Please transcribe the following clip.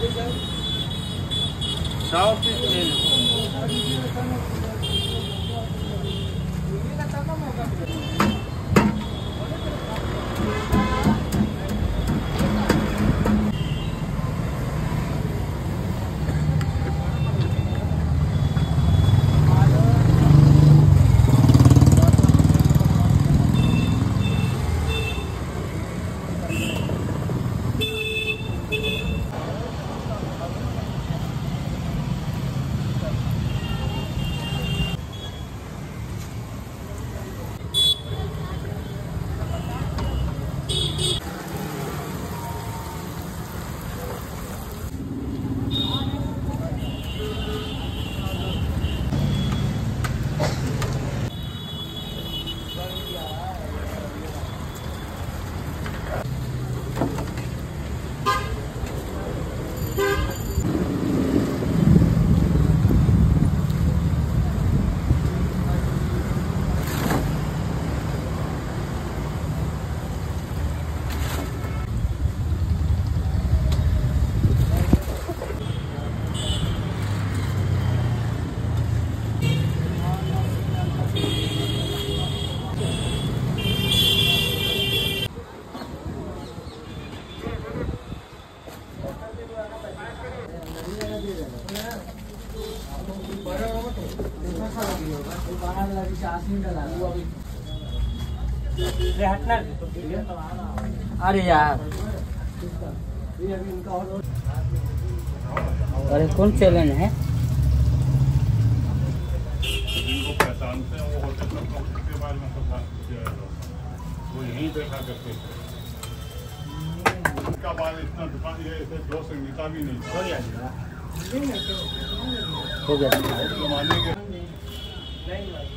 100 piece ले लो। अरे यार, अरे कौन चैलेंज है? जिनको पहचानते हैं वो होटल के बारे में पता किया जाता, वो यहीं देखा करते थे। उनका बाद इतना दुकान ये ऐसे दो संगीता भी नहीं था। हो गया जमाने के